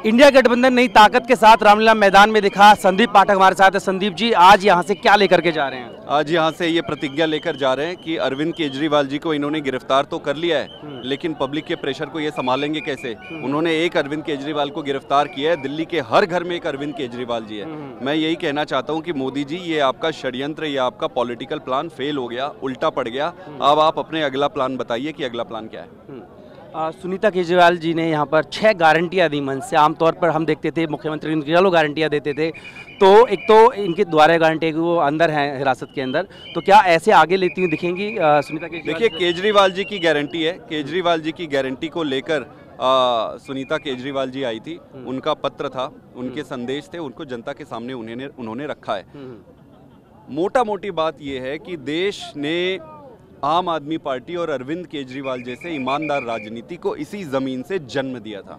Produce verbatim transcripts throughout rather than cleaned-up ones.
India गठबंधन नई ताकत के साथ रामलीला मैदान में दिखा। संदीप पाठक हमारे साथ है। संदीप जी, आज यहाँ से क्या लेकर के जा रहे हैं? आज यहाँ से ये प्रतिज्ञा लेकर जा रहे हैं कि अरविंद केजरीवाल जी को इन्होंने गिरफ्तार तो कर लिया है, लेकिन पब्लिक के प्रेशर को ये संभालेंगे कैसे। उन्होंने एक अरविंद केजरीवाल को गिरफ्तार किया है, दिल्ली के हर घर में एक अरविंद केजरीवाल जी है। मैं यही कहना चाहता हूँ कि मोदी जी, ये आपका षड्यंत्र, ये आपका पॉलिटिकल प्लान फेल हो गया, उल्टा पड़ गया। अब आप अपने अगला प्लान बताइए कि अगला प्लान क्या है। आ, सुनीता केजरीवाल जी ने यहाँ पर छह गारंटियाँ दी मन से। आमतौर पर हम देखते थे मुख्यमंत्री चलो गारंटियाँ देते थे, तो एक तो इनके द्वारा गारंटी है कि वो अंदर हैं हिरासत के अंदर, तो क्या ऐसे आगे लेती हुई दिखेंगी आ, सुनीता केजरीवाल? देखिए, केजरीवाल जी की गारंटी है, केजरीवाल जी की गारंटी को लेकर आ, सुनीता केजरीवाल जी आई थी, उनका पत्र था, उनके संदेश थे, उनको जनता के सामने उन्होंने उन्होंने रखा है। मोटा मोटी बात यह है कि देश ने आम आदमी पार्टी और अरविंद केजरीवाल जैसे ईमानदार राजनीति को इसी जमीन से जन्म दिया था।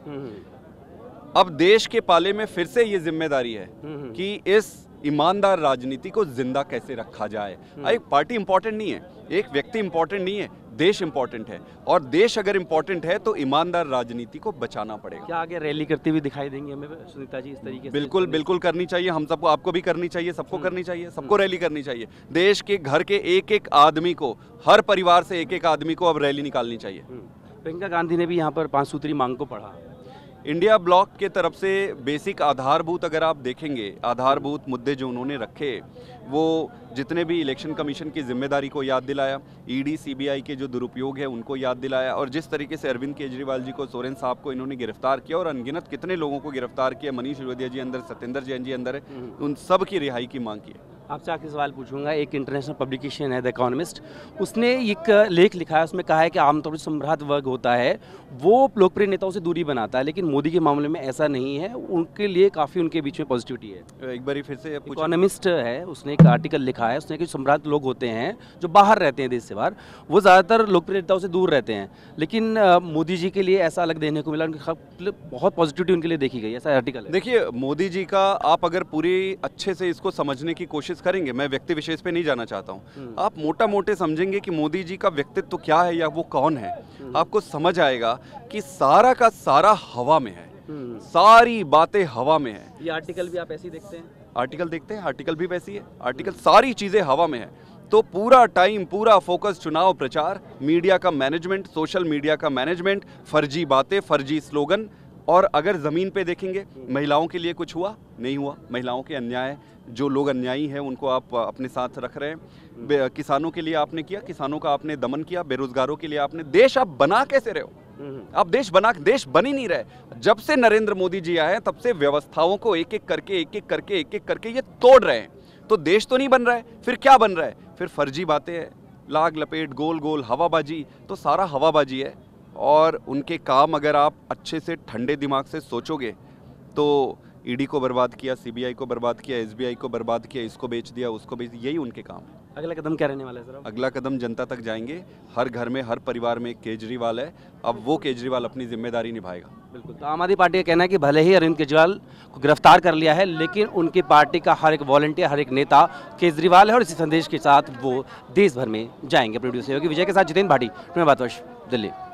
अब देश के पाले में फिर से ये जिम्मेदारी है कि इस ईमानदार राजनीति को जिंदा कैसे रखा जाए। एक पार्टी इंपॉर्टेंट नहीं है, एक व्यक्ति इंपॉर्टेंट नहीं है, देश इंपॉर्टेंट है, और देश अगर इंपॉर्टेंट है तो ईमानदार राजनीति को बचाना पड़ेगा। क्या आगे रैली करती हुई दिखाई देंगी हमें सुनीता जी इस तरीके से? बिल्कुल बिल्कुल करनी चाहिए, हम सबको, आपको भी करनी चाहिए, सबको करनी चाहिए, सबको रैली करनी चाहिए। देश के घर के एक एक आदमी को, हर परिवार से एक एक आदमी को अब रैली निकालनी चाहिए। प्रियंका गांधी ने भी यहाँ पर पांच सूत्री मांग को पढ़ा। इंडिया ब्लॉक के तरफ से बेसिक आधारभूत अगर आप देखेंगे, आधारभूत मुद्दे जो उन्होंने रखे, वो जितने भी इलेक्शन कमीशन की जिम्मेदारी को याद दिलाया, ईडी सीबीआई के जो दुरुपयोग है उनको याद दिलाया, और जिस तरीके से अरविंद केजरीवाल जी को, सोरेन साहब को इन्होंने गिरफ्तार किया और अनगिनत कितने लोगों को गिरफ्तार किया, मनीष सिसोदिया जी अंदर, सत्येंद्र जैन जी अंदर है, उन सब की रिहाई की मांग की है। आपसे आखिरी सवाल पूछूंगा। एक इंटरनेशनल पब्लिकेशन है द इकोनॉमिस्ट, उसने एक लेख लिखा है, उसमें कहा है कि आमतौर पर सम्राट वर्ग होता है वो लोकप्रिय नेताओं से दूरी बनाता है, लेकिन मोदी के मामले में ऐसा नहीं है, उनके लिए काफ़ी उनके बीच में पॉजिटिविटी है। एक बार फिर से इकोनॉमिस्ट है, उसने एक आर्टिकल लिखा है, उसने कि सम्राट लोग होते हैं जो बाहर रहते हैं देश से बाहर, वो ज़्यादातर लोकप्रिय नेताओं से दूर रहते हैं, लेकिन मोदी जी के लिए ऐसा अलग देने को मिला, उनके बहुत पॉजिटिविटी उनके लिए देखी गई, ऐसा आर्टिकल है। देखिए, मोदी जी का आप अगर पूरी अच्छे से इसको समझने की कोशिश करेंगे, मैं व्यक्ति विशेष पे नहीं जाना चाहता हूँ, आप मोटा मोटे समझेंगे कि मोदी जी का व्यक्तित्व क्या है या वो कौन है, आपको समझ आएगा कि सारा का सारा हवा में है, सारी बातें हवा में है। ये आर्टिकल भी आप ऐसे ही देखते हैं? आर्टिकल देखते हैं, आर्टिकल भी वैसी है, आर्टिकल सारी चीजें हवा में है। तो पूरा टाइम, पूरा फोकस चुनाव प्रचार, मीडिया का मैनेजमेंट, सोशल मीडिया का मैनेजमेंट, फर्जी बातें, फर्जी स्लोगन। और अगर ज़मीन पे देखेंगे, महिलाओं के लिए कुछ हुआ? नहीं हुआ। महिलाओं के अन्याय, जो लोग अन्यायी हैं उनको आप अपने साथ रख रहे हैं। किसानों के लिए आपने किया, किसानों का आपने दमन किया, बेरोजगारों के लिए आपने। देश आप बना कैसे रहे हो? आप देश बना, देश बन ही नहीं रहे। जब से नरेंद्र मोदी जी आए तब से व्यवस्थाओं को एक एक करके एक एक करके एक एक करके ये तोड़ रहे हैं। तो देश तो नहीं बन रहा है, फिर क्या बन रहा है? फिर फर्जी बातें हैं, लाग लपेट, गोल गोल हवाबाजी, तो सारा हवाबाजी है। और उनके काम अगर आप अच्छे से ठंडे दिमाग से सोचोगे तो ईडी को बर्बाद किया, सीबीआई को बर्बाद किया, एसबीआई को बर्बाद किया, इसको बेच दिया, उसको बेच दिया, यही उनके काम है। अगला कदम क्या रहने वाला है सर? अगला कदम जनता तक जाएंगे। हर घर में, हर परिवार में एक केजरीवाल है, अब वो केजरीवाल अपनी जिम्मेदारी निभाएगा। बिल्कुल। तो आम आदमी पार्टी का कहना है कि भले ही अरविंद केजरीवाल को गिरफ्तार कर लिया है, लेकिन उनकी पार्टी का हर एक वॉलंटियर, हर एक नेता केजरीवाल है, और इसी संदेश के साथ वो देश भर में जाएंगे। प्रोड्यूसर योगी विजय के साथ जितेंद्र भाटी, भारतवर्ष, दिल्ली।